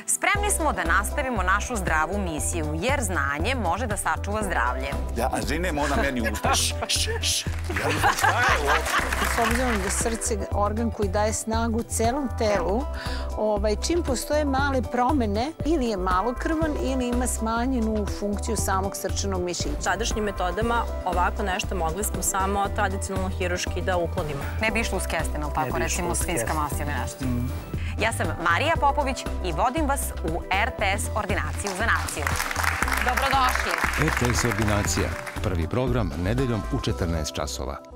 Spremni smo da nastavimo našu zdravu misiju, jer znanje može da sačuva zdravlje. A žinem ona meni usta. S obzirom da srce je organ koji daje snagu celom telu, čim postoje male promene, ili je malokrvan ili ima smanjenu funkciju samog srčanog mišića. Sadašnjim metodama ovako nešto mogli smo samo tradicionalno hiruški da uklonimo. Ne bi išlo uz kesten, ali tako, recimo svinjska mast ili nešto. Ja sam Marija Popović i vodim vas u RTS Ordinaciju za naciju. Dobrodošli! RTS Ordinacija, prvi program nedeljom u 14 časova.